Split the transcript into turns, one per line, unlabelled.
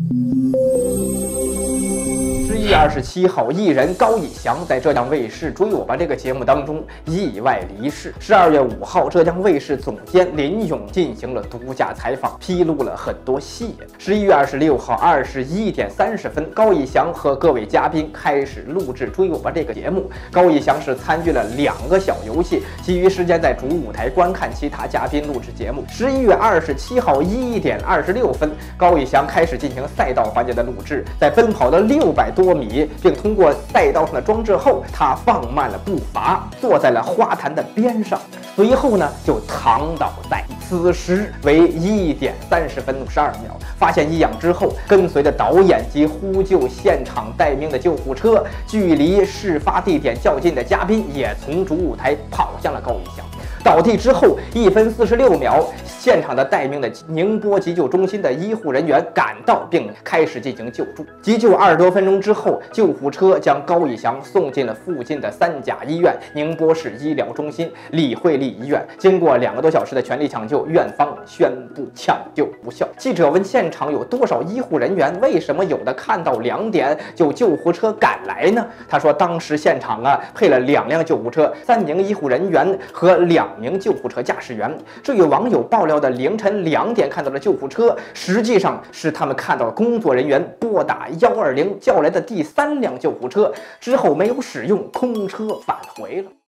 11月27号，艺人高以翔在浙江卫视《追我吧》这个节目当中意外离世。12月5号，浙江卫视总监林勇进行了独家采访，披露了很多细节。11月26号21点30分，高以翔和各位嘉宾开始录制《追我吧》这个节目。高以翔是参与了2个小游戏，其余时间在主舞台观看其他嘉宾录制节目。11月27号1点26分，高以翔开始进行赛道环节的录制，在奔跑的600多米，并通过赛道上的装置后，他放慢了步伐，坐在了花坛的边上，随后呢就躺倒在。此时为1点30分52秒。发现异样之后，跟随着导演及呼救现场待命的救护车，距离事发地点较近的嘉宾也从主舞台跑向了高以翔。倒地之后1分46秒，现场的待命的宁波急救中心的医护人员赶到并开始进行救助。急救20多分钟之后，救护车将高以翔送进了附近的3甲医院、宁波市医疗中心、李惠利医院。经过2个多小时的全力抢救，院方宣布抢救无效。记者问现场有多少医护人员，为什么有的看到2点就救护车赶来呢？他说，当时现场配了2辆救护车、3名医护人员和2名救护车驾驶员。至于网友爆料的凌晨2点看到的救护车，实际上是他们看到工作人员拨打120叫来的第3辆救护车，之后没有使用，空车返回了。